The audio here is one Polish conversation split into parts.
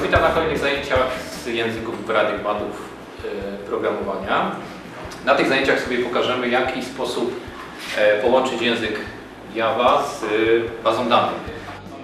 witam na kolejnych zajęciach z języków i paradygmatów programowania. Na tych zajęciach sobie pokażemy, w jaki sposób połączyć język Java z bazą danych.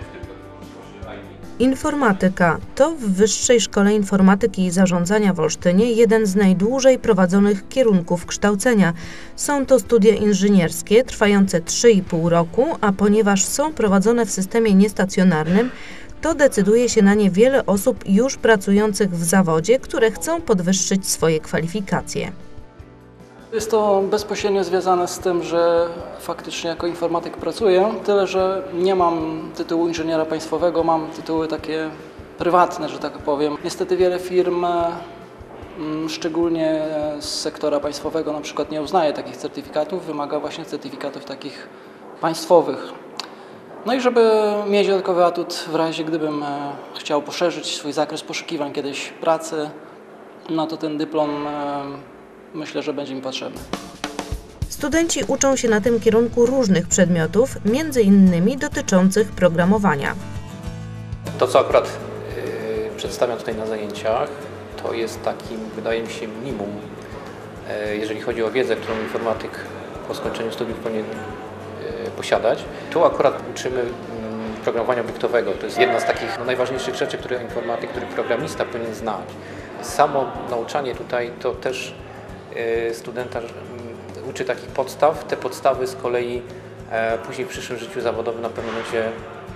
Informatyka to w Wyższej Szkole Informatyki i Zarządzania w Olsztynie jeden z najdłużej prowadzonych kierunków kształcenia. Są to studia inżynierskie trwające 3,5 roku, a ponieważ są prowadzone w systemie niestacjonarnym, to decyduje się na nie wiele osób już pracujących w zawodzie, które chcą podwyższyć swoje kwalifikacje. Jest to bezpośrednio związane z tym, że faktycznie jako informatyk pracuję, tyle że nie mam tytułu inżyniera państwowego, mam tytuły takie prywatne, że tak powiem. Niestety wiele firm, szczególnie z sektora państwowego, na przykład nie uznaje takich certyfikatów, wymaga właśnie certyfikatów takich państwowych. No i żeby mieć dodatkowy atut w razie gdybym chciał poszerzyć swój zakres poszukiwań kiedyś pracy, no to ten dyplom myślę, że będzie mi potrzebny. Studenci uczą się na tym kierunku różnych przedmiotów, między innymi dotyczących programowania. To, co akurat przedstawiam tutaj na zajęciach, to jest takim, wydaje mi się, minimum, jeżeli chodzi o wiedzę, którą informatyk po skończeniu studiów powinien posiadać. Tu akurat uczymy programowania obiektowego. To jest jedna z takich najważniejszych rzeczy, które informatyk, który programista powinien znać. Samo nauczanie tutaj to też studenta uczy takich podstaw. Te podstawy z kolei później w przyszłym życiu zawodowym na pewno będzie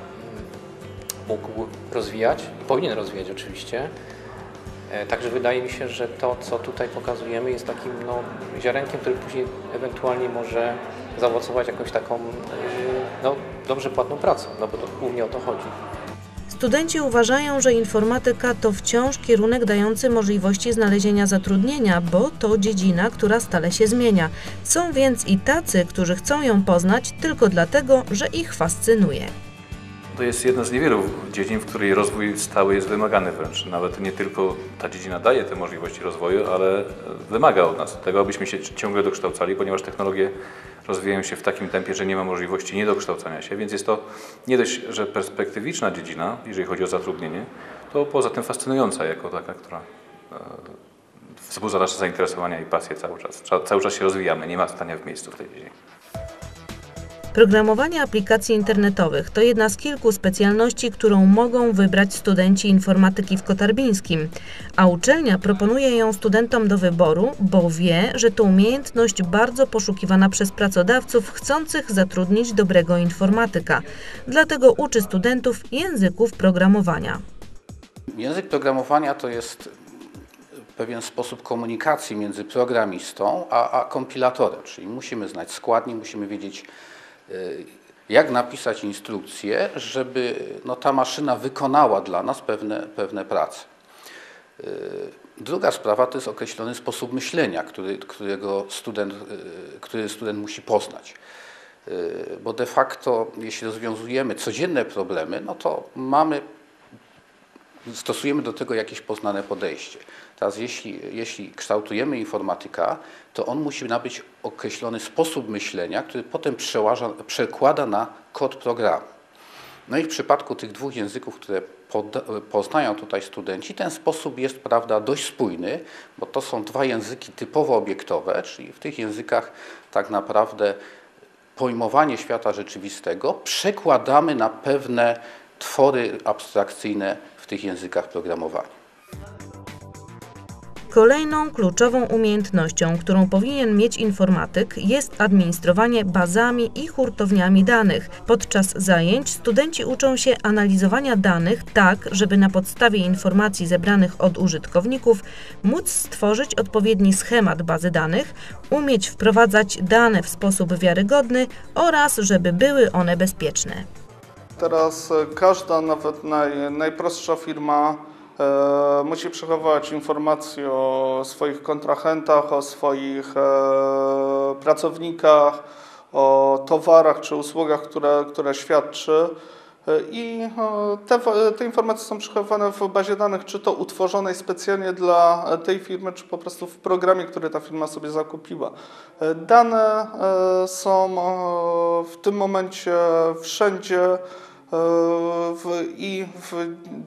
mógł rozwijać i powinien rozwijać oczywiście. Także wydaje mi się, że to, co tutaj pokazujemy, jest takim ziarenkiem, który później ewentualnie może zaowocować jakąś taką dobrze płatną pracą, bo to głównie o to chodzi. Studenci uważają, że informatyka to wciąż kierunek dający możliwości znalezienia zatrudnienia, bo to dziedzina, która stale się zmienia. Są więc i tacy, którzy chcą ją poznać tylko dlatego, że ich fascynuje. To jest jedna z niewielu dziedzin, w której rozwój stały jest wymagany wręcz. Nawet nie tylko ta dziedzina daje te możliwości rozwoju, ale wymaga od nas tego, abyśmy się ciągle dokształcali, ponieważ technologie rozwijają się w takim tempie, że nie ma możliwości niedokształcania się, więc jest to nie dość, że perspektywiczna dziedzina, jeżeli chodzi o zatrudnienie, to poza tym fascynująca jako taka, która wzbudza nasze zainteresowania i pasję cały czas. Cały czas się rozwijamy, nie ma stania w miejscu w tej dziedzinie. Programowanie aplikacji internetowych to jedna z kilku specjalności, którą mogą wybrać studenci informatyki w Kotarbińskim, a uczelnia proponuje ją studentom do wyboru, bo wie, że to umiejętność bardzo poszukiwana przez pracodawców chcących zatrudnić dobrego informatyka. Dlatego uczy studentów języków programowania. Język programowania to jest pewien sposób komunikacji między programistą a kompilatorem, czyli musimy znać składnik, musimy wiedzieć, jak napisać instrukcję, żeby ta maszyna wykonała dla nas pewne prace. Druga sprawa to jest określony sposób myślenia, który student musi poznać. Bo de facto, jeśli rozwiązujemy codzienne problemy, no to stosujemy do tego jakieś poznane podejście. Teraz jeśli kształtujemy informatyka, to on musi nabyć określony sposób myślenia, który potem przekłada na kod programu. No i w przypadku tych dwóch języków, które poznają tutaj studenci, ten sposób jest, prawda, dość spójny, bo to są dwa języki typowo obiektowe, czyli w tych językach tak naprawdę pojmowanie świata rzeczywistego przekładamy na pewne twory abstrakcyjne w tych językach programowania. Kolejną kluczową umiejętnością, którą powinien mieć informatyk, jest administrowanie bazami i hurtowniami danych. Podczas zajęć studenci uczą się analizowania danych tak, żeby na podstawie informacji zebranych od użytkowników móc stworzyć odpowiedni schemat bazy danych, umieć wprowadzać dane w sposób wiarygodny oraz żeby były one bezpieczne. Teraz każda, nawet najprostsza firma musi przechowywać informacje o swoich kontrahentach, o swoich pracownikach, o towarach czy usługach, które świadczy. I te informacje są przechowywane w bazie danych, czy to utworzonej specjalnie dla tej firmy, czy po prostu w programie, który ta firma sobie zakupiła. Dane są w tym momencie wszędzie i w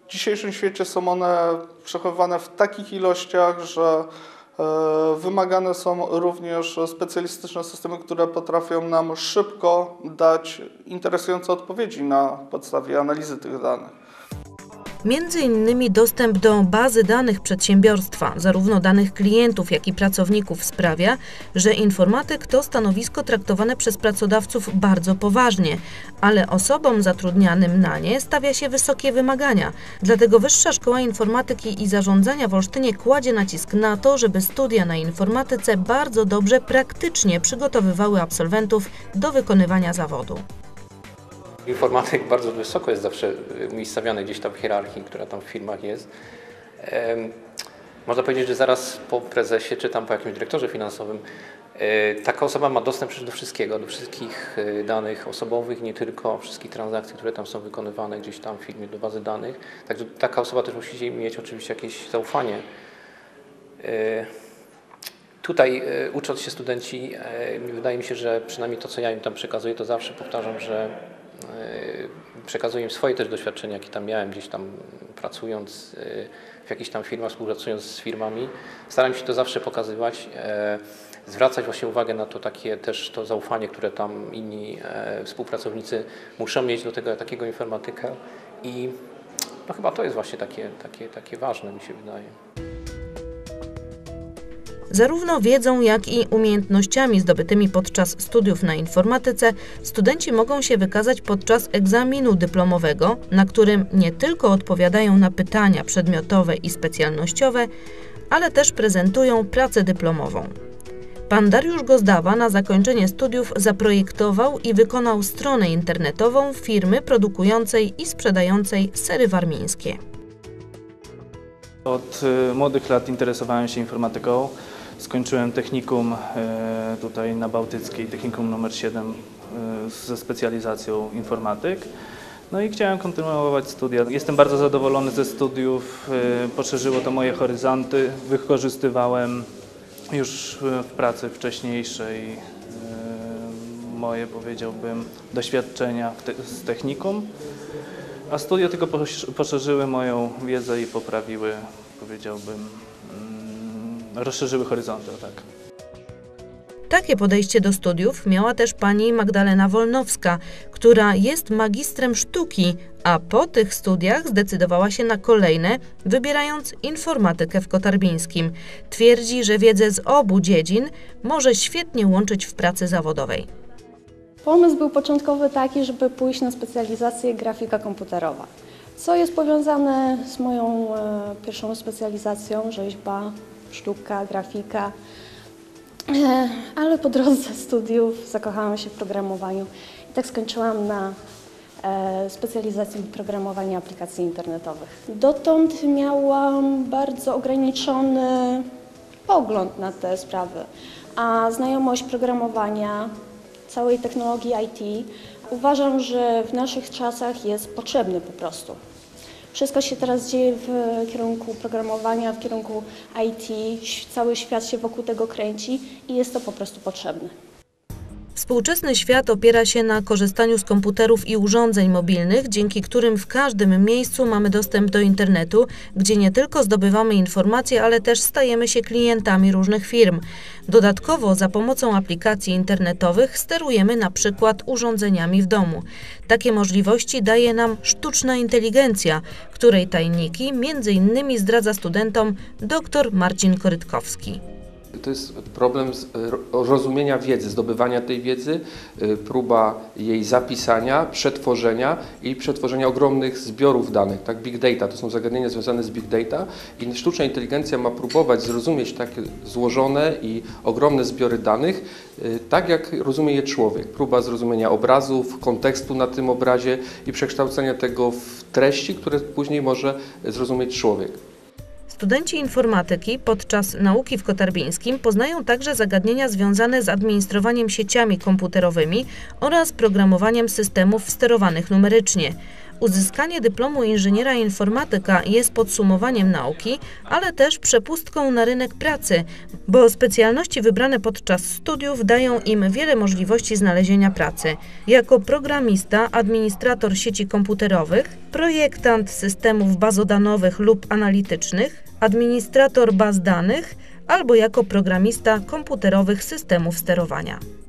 W dzisiejszym świecie są one przechowywane w takich ilościach, że wymagane są również specjalistyczne systemy, które potrafią nam szybko dać interesujące odpowiedzi na podstawie analizy tych danych. Między innymi dostęp do bazy danych przedsiębiorstwa, zarówno danych klientów, jak i pracowników sprawia, że informatyk to stanowisko traktowane przez pracodawców bardzo poważnie, ale osobom zatrudnianym na nie stawia się wysokie wymagania. Dlatego Wyższa Szkoła Informatyki i Zarządzania w Olsztynie kładzie nacisk na to, żeby studia na informatyce bardzo dobrze praktycznie przygotowywały absolwentów do wykonywania zawodu. Informatyk bardzo wysoko jest zawsze umiejscowiony gdzieś tam w hierarchii, która tam w firmach jest. Można powiedzieć, że zaraz po prezesie czy tam po jakimś dyrektorze finansowym taka osoba ma dostęp do wszystkiego, do wszystkich danych osobowych, nie tylko wszystkich transakcji, które tam są wykonywane gdzieś tam w firmie, do bazy danych. Także taka osoba też musi mieć oczywiście jakieś zaufanie. Tutaj ucząc się studenci, wydaje mi się, że przynajmniej to, co ja im tam przekazuję, to zawsze powtarzam, że przekazuję im swoje też doświadczenia, jakie tam miałem gdzieś tam pracując w jakichś tam firmach, współpracując z firmami. Staram się to zawsze pokazywać, zwracać właśnie uwagę na to takie też to zaufanie, które tam inni współpracownicy muszą mieć do tego takiego informatyka i no chyba to jest właśnie takie ważne, mi się wydaje. Zarówno wiedzą, jak i umiejętnościami zdobytymi podczas studiów na informatyce studenci mogą się wykazać podczas egzaminu dyplomowego, na którym nie tylko odpowiadają na pytania przedmiotowe i specjalnościowe, ale też prezentują pracę dyplomową. Pan Dariusz Gozdawa na zakończenie studiów zaprojektował i wykonał stronę internetową firmy produkującej i sprzedającej sery warmińskie. Od młodych lat interesowałem się informatyką. Skończyłem technikum tutaj na Bałtyckiej, technikum numer 7 ze specjalizacją informatyk. No i chciałem kontynuować studia. Jestem bardzo zadowolony ze studiów, poszerzyło to moje horyzonty, wykorzystywałem już w pracy wcześniejszej moje, powiedziałbym, doświadczenia z technikum, a studia tylko poszerzyły moją wiedzę i poprawiły, powiedziałbym, rozszerzyły horyzonty, tak. Takie podejście do studiów miała też pani Magdalena Wolnowska, która jest magistrem sztuki, a po tych studiach zdecydowała się na kolejne, wybierając informatykę w Kotarbińskim. Twierdzi, że wiedzę z obu dziedzin może świetnie łączyć w pracy zawodowej. Pomysł był początkowy taki, żeby pójść na specjalizację grafika komputerowa, co jest powiązane z moją pierwszą specjalizacją, rzeźba, sztuka, grafika. Ale po drodze studiów zakochałam się w programowaniu i tak skończyłam na specjalizacji programowania aplikacji internetowych. Dotąd miałam bardzo ograniczony pogląd na te sprawy, a znajomość programowania, całej technologii IT uważam, że w naszych czasach jest potrzebny po prostu. Wszystko się teraz dzieje w kierunku programowania, w kierunku IT, cały świat się wokół tego kręci i jest to po prostu potrzebne. Współczesny świat opiera się na korzystaniu z komputerów i urządzeń mobilnych, dzięki którym w każdym miejscu mamy dostęp do internetu, gdzie nie tylko zdobywamy informacje, ale też stajemy się klientami różnych firm. Dodatkowo za pomocą aplikacji internetowych sterujemy na przykład urządzeniami w domu. Takie możliwości daje nam sztuczna inteligencja, której tajniki m.in. zdradza studentom dr Marcin Korytkowski. To jest problem rozumienia wiedzy, zdobywania tej wiedzy, próba jej zapisania, przetworzenia i przetworzenia ogromnych zbiorów danych, tak, big data, to są zagadnienia związane z big data i sztuczna inteligencja ma próbować zrozumieć takie złożone i ogromne zbiory danych, tak jak rozumie je człowiek. Próba zrozumienia obrazów, kontekstu na tym obrazie i przekształcenia tego w treści, które później może zrozumieć człowiek. Studenci informatyki podczas nauki w Kotarbińskim poznają także zagadnienia związane z administrowaniem sieciami komputerowymi oraz programowaniem systemów sterowanych numerycznie. uzyskanie dyplomu inżyniera informatyka jest podsumowaniem nauki, ale też przepustką na rynek pracy, bo specjalności wybrane podczas studiów dają im wiele możliwości znalezienia pracy. Jako programista, administrator sieci komputerowych, projektant systemów bazodanowych lub analitycznych, administrator baz danych albo jako programista komputerowych systemów sterowania.